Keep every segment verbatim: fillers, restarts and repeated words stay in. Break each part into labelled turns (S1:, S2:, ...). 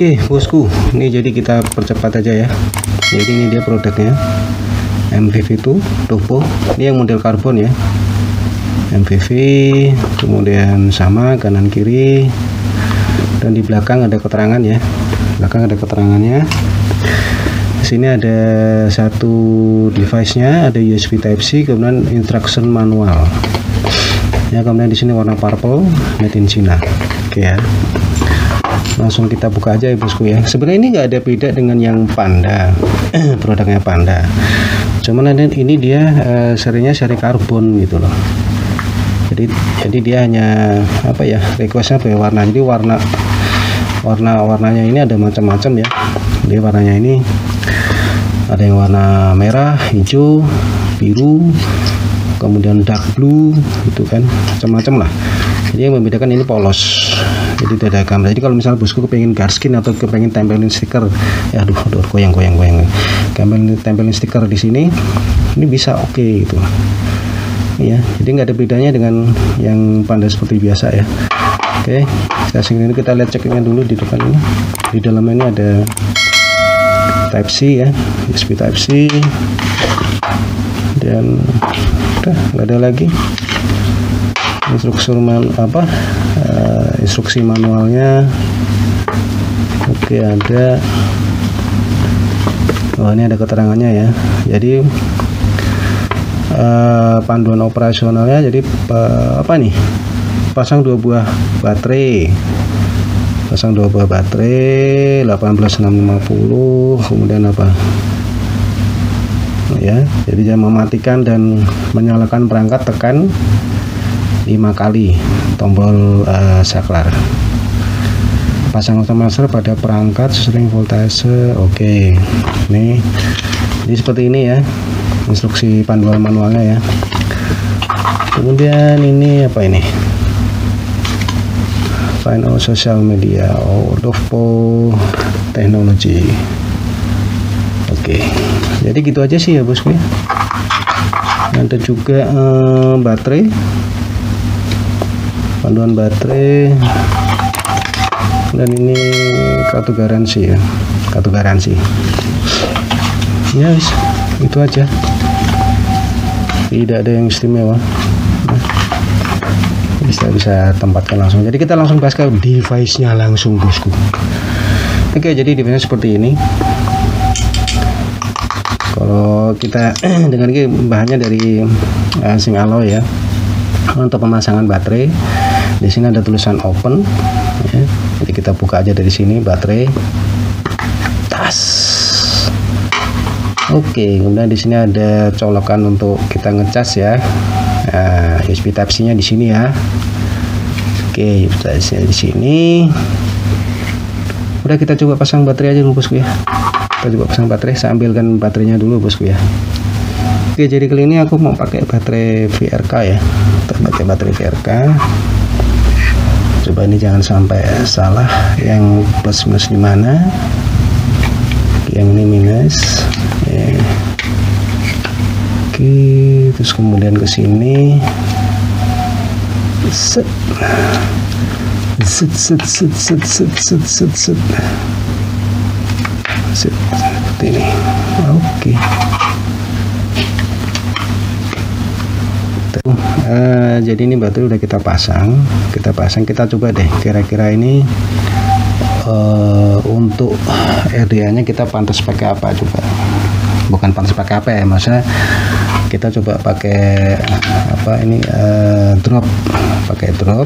S1: Oke bosku, ini jadi kita percepat aja ya. Jadi ini dia produknya M V V itu turbo, ini yang model karbon ya, M V V, kemudian sama kanan kiri, dan di belakang ada keterangan ya, belakang ada keterangannya. Di sini ada satu device-nya, ada U S B Type C, kemudian instruction manual ya, kemudian di sini warna purple, made in China. Oke ya, langsung kita buka aja ya bosku ya. Sebenarnya ini nggak ada beda dengan yang Panda produknya Panda, cuman ini dia uh, serinya seri karbon gitu loh. Jadi jadi dia hanya apa ya, requestnya pakai warna, jadi warna warna warnanya ini ada macam-macam ya. Jadi warnanya ini ada yang warna merah, hijau, biru, kemudian dark blue gitu kan, macam-macam lah. Jadi yang membedakan ini polos, jadi tidak ada gambar. Jadi kalau misalnya bosku kepengen garskin atau kepengen tempelin stiker, ya aduh, aduh goyang goyang goyang, tempelin tempelin stiker di sini, ini bisa oke okay, gitu ya. Jadi nggak ada bedanya dengan yang Panda seperti biasa ya. Oke, okay. Ini kita lihat ceknya dulu di depan ini. Di dalamnya ini ada Type C ya, U S B Type C, dan udah nggak ada lagi. Instruksi man apa uh, instruksi manualnya. Oke, ada. Oh, ini ada keterangannya ya. Jadi uh, panduan operasionalnya, jadi uh, apa nih, pasang dua buah baterai, pasang dua buah baterai delapan belas enam lima puluh, kemudian apa ya, jadi jangan mematikan dan menyalakan perangkat tekan lima kali tombol uh, saklar. Pasang otomatis pada perangkat sesuai voltase. Oke, okay. Nih jadi seperti ini ya instruksi panduan manualnya ya. Kemudian ini apa ini, find all social media, oh Dovpo Technology. Oke, okay. Jadi gitu aja sih ya bosku ya. Ada juga eh, baterai, panduan baterai, dan ini kartu garansi ya, kartu garansi ya. Yes, itu aja, tidak ada yang istimewa. Nah, bisa bisa tempatkan langsung. Jadi kita langsung bahas ke device-nya langsung bosku. Oke, jadi device-nya seperti ini. Kalau kita dengan ini bahannya dari uh, Sing Alloy ya. Untuk pemasangan baterai, di sini ada tulisan open ya. Jadi kita buka aja dari sini baterai, tas. Oke, kemudian di sini ada colokan untuk kita ngecas ya. Nah, U S B Type C-nya di sini ya. Oke, U S B Type C-nya di sini. Udah, kita coba pasang baterai aja dulu bosku ya. Kita coba pasang baterai, saya ambilkan baterainya dulu bosku ya. Oke, jadi kali ini aku mau pakai baterai V R K ya. Kita pakai baterai V R K. Coba ini jangan sampai salah, yang plus minus di mana, yang ini minus. Oke. Oke, terus kemudian ke sini. Set. Set set set set set set set set. Set seperti ini. Oke. Uh, jadi ini baterai udah kita pasang, kita pasang, kita coba deh kira-kira ini uh, untuk R D A-nya kita pantas pakai apa coba. Bukan pantas pakai apa ya, maksudnya kita coba pakai apa ini, uh, drop, pakai drop.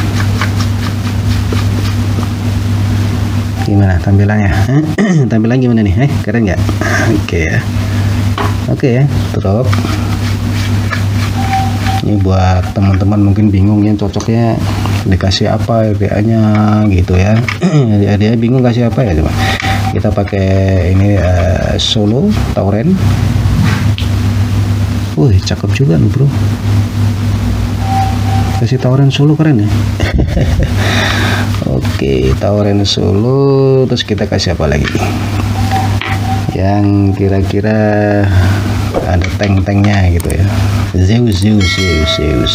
S1: Gimana tampilannya? Tampilan gimana nih? Eh, keren nggak? Oke okay, ya. Oke okay, ya, drop. Ini buat teman-teman mungkin bingung ya cocoknya dikasih apa R D A-nya gitu ya. R D A bingung kasih apa ya, coba kita pakai ini uh, Solo Tauren. Wih, cakep juga nih bro, kasih Tauren Solo, keren ya. Oke, Tauren Solo, terus kita kasih apa lagi yang kira-kira ada tank-tanknya gitu ya. Zeus Zeus Zeus Zeus,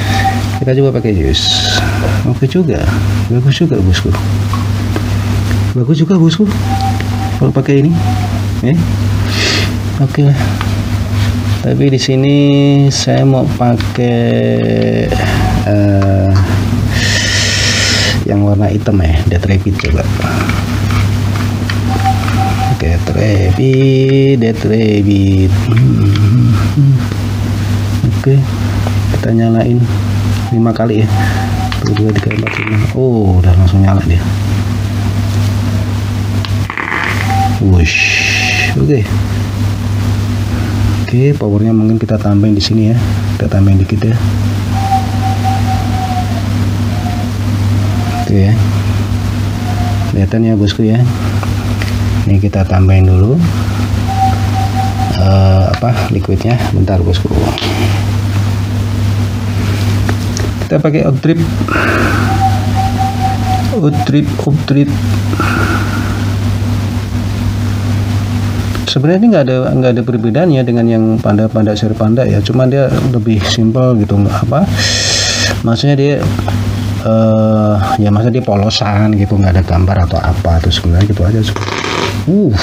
S1: kita coba pakai Zeus. Oke juga, bagus juga bosku. bagus juga bosku kalau pakai ini eh oke lah. Tapi di sini saya mau pakai uh, yang warna hitam ya, Dead Rabbit coba. Dead Rabbit, Dead Rabbit. Hmm. Oke, kita nyalain lima kali ya. satu, dua, tiga, empat, lima. Oh, udah langsung nyala dia. Wush. Oke. Oke, powernya mungkin kita tambahin di sini ya. Kita tambahin dikit ya. Oke ya. Kelihatan ya bosku ya. Ini kita tambahin dulu uh, apa liquidnya. Bentar bosku. Kita pakai outrip, outrip, outrip. Sebenarnya ini nggak ada nggak ada perbedaannya dengan yang panda-panda seri panda ya, cuma dia lebih simple gitu, apa maksudnya dia uh, ya maksudnya dia polosan gitu, nggak ada gambar atau apa, terus sebenarnya gitu aja. Uh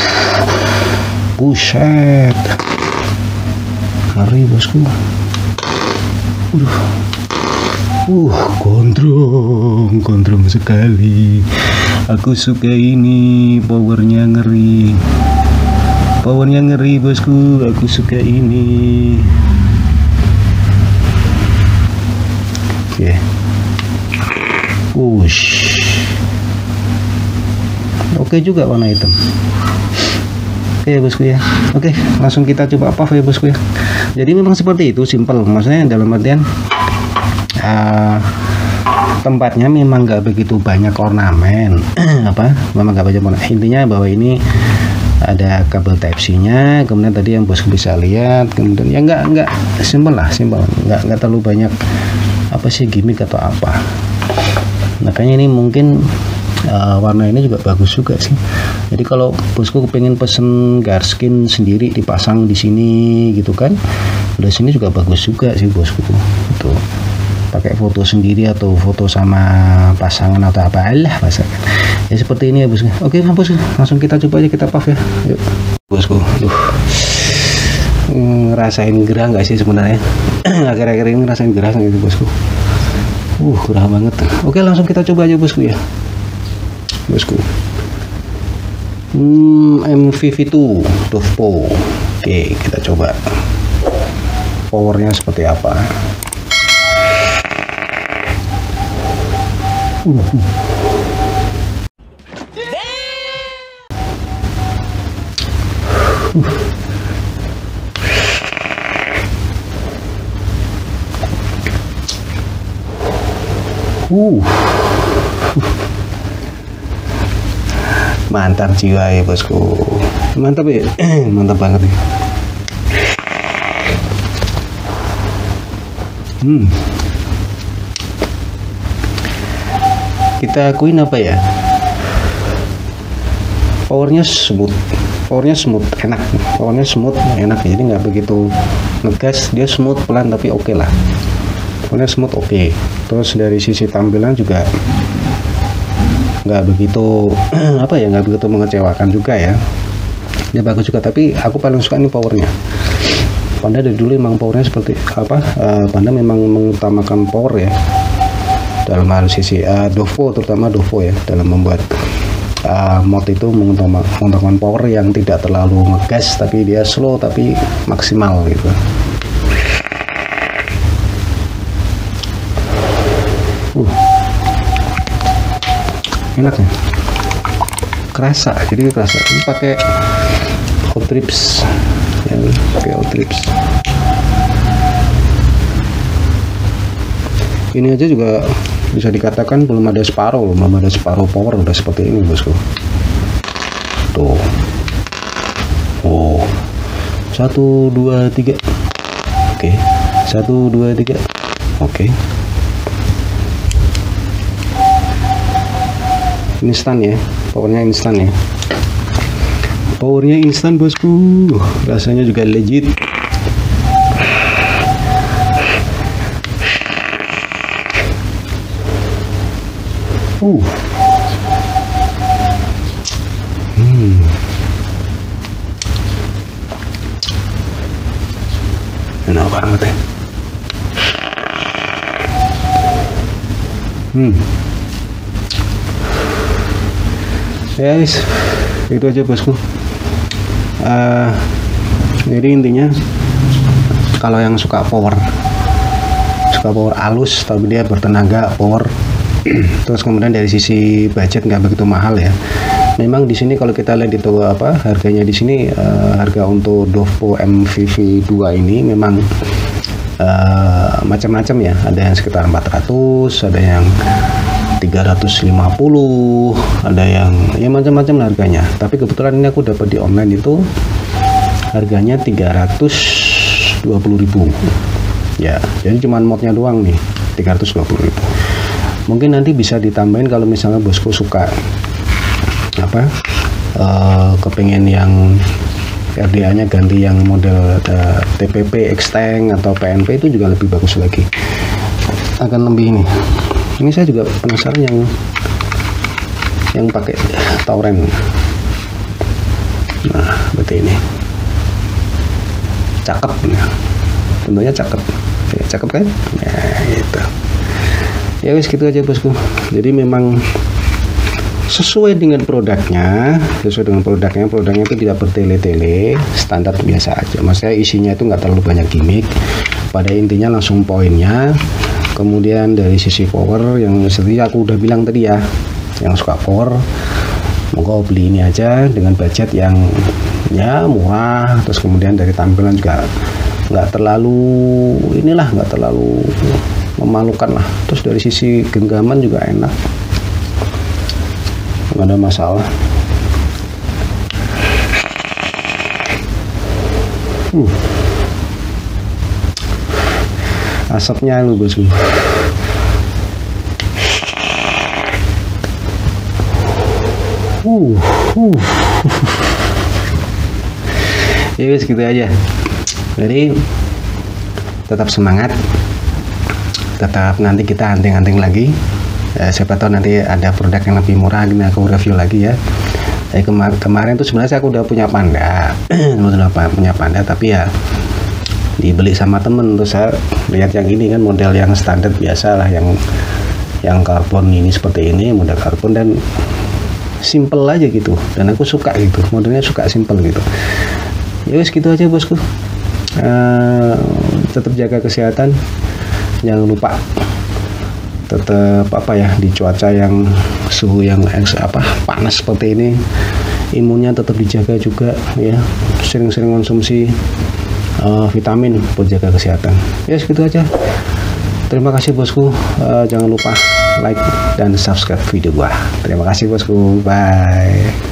S1: buset, ngeri bosku. Udah. Uh gondrong, gondrong sekali. Aku suka ini, powernya ngeri. Powernya ngeri bosku, aku suka ini. Oke, okay. Wush. Oke okay juga warna hitam. Oke okay, bosku ya. Oke, okay, langsung kita coba apa ya bosku ya. Jadi memang seperti itu, simple. Maksudnya dalam artian uh, tempatnya memang nggak begitu banyak ornamen. Apa? Memang nggak banyak ornamen. Intinya bahwa ini ada kabel Type C nya, kemudian tadi yang bosku bisa lihat, kemudian ya nggak nggak simpel lah, simpel, nggak nggak terlalu banyak apa sih gimmick atau apa. Makanya ini mungkin uh, warna ini juga bagus juga sih. Jadi kalau bosku pengen pesen garskin sendiri dipasang di sini gitu kan, udah sini juga bagus juga sih bosku. Itu pakai foto sendiri atau foto sama pasangan atau apa lah pasangan ya, seperti ini ya bosku. Oke bosku, langsung kita coba aja, kita puff ya. Yuk bosku. Duh, ngerasain gerah nggak sih sebenarnya? Akhir-akhir ini ngerasain gerah gitu bosku. Uh gerah banget. Oke langsung kita coba aja bosku ya bosku. hmm, M V V dua Dovpo. Oke kita coba powernya seperti apa. Uh. Uh. Mantap jiwa ya bosku, mantap ya. Mantap banget ya. Hmm. Kita akuin apa ya, powernya smooth, powernya smooth enak, powernya smooth enak, jadi nggak begitu ngegas, dia smooth pelan tapi oke okay lah, powernya smooth oke okay. Terus dari sisi tampilan juga nggak begitu apa ya, nggak begitu mengecewakan juga ya, dia bagus juga. Tapi aku paling suka ini powernya. Panda dari dulu emang powernya seperti apa, uh, Panda memang mengutamakan power ya dalam hal sisi uh, Dovpo, terutama Dovpo ya, dalam membuat uh, mod itu mengutamakan power yang tidak terlalu ngegas, tapi dia slow tapi maksimal gitu. Uh, enak ya, kerasa, jadi kerasa. Ini pakai outrips ya, pakai outrips. Ini aja juga bisa dikatakan belum ada separuh, belum ada separuh power udah seperti ini bosku. Tuh, oh, satu dua tiga, oke, satu dua tiga, oke. Instan ya, powernya instan ya, powernya instan bosku, rasanya juga legit. Uh, enak banget ya. Hmm. Ya guys, itu aja bosku. Uh, jadi intinya kalau yang suka power, suka power halus tapi dia bertenaga power, terus kemudian dari sisi budget nggak begitu mahal ya. Memang di sini kalau kita lihat itu apa harganya di sini, uh, harga untuk Dovpo M V V dua ini memang uh, macam-macam ya. Ada yang sekitar empat ratus, ada yang tiga ratus lima puluh, ada yang ya macam-macam harganya. Tapi kebetulan ini aku dapat di online itu harganya tiga ratus dua puluh ribu ya. Jadi cuman modnya doang nih tiga ratus dua puluh ribu. Mungkin nanti bisa ditambahin kalau misalnya bosku suka apa uh, kepengen yang R D A nya ganti yang model uh, T P P X-Tank atau P N P, itu juga lebih bagus lagi, akan lebih ini. Ini saya juga penasaran yang yang pakai Tauren. Nah, seperti ini. Cakep ya. Tentunya cakep. Ya, cakep kan? Nah, gitu. Ya wis gitu aja bosku. Jadi memang sesuai dengan produknya, sesuai dengan produknya, produknya itu tidak bertele-tele, standar biasa aja. Maksudnya isinya itu nggak terlalu banyak gimmick. Pada intinya langsung poinnya. Kemudian dari sisi power yang seperti aku udah bilang tadi ya, yang suka power monggo beli ini aja dengan budget yang ya murah. Terus kemudian dari tampilan juga nggak terlalu inilah, nggak terlalu memalukan lah. Terus dari sisi genggaman juga enak, nggak ada masalah. uh. Asapnya lu bosku. uh, uh. Ya wis gitu aja. Jadi tetap semangat, tetap nanti kita hunting-hunting lagi. Ya, siapa tahu nanti ada produk yang lebih murah, ini aku review lagi ya. Jadi kemar kemarin tuh sebenarnya aku udah punya Panda, udah punya Panda, tapi ya dibeli sama temen. Terus saya lihat yang ini kan model yang standar biasa lah, yang yang karbon ini seperti ini, model karbon dan simple aja gitu. Dan aku suka gitu, modelnya suka simple gitu. Ya wis gitu aja bosku. Uh, tetap jaga kesehatan, jangan lupa tetap apa ya, di cuaca yang suhu yang eks, apa panas seperti ini, imunnya tetap dijaga juga ya, sering-sering konsumsi uh, vitamin buat jaga kesehatan. Ya segitu aja, terima kasih bosku. Uh, jangan lupa like dan subscribe video gua. Terima kasih bosku, bye.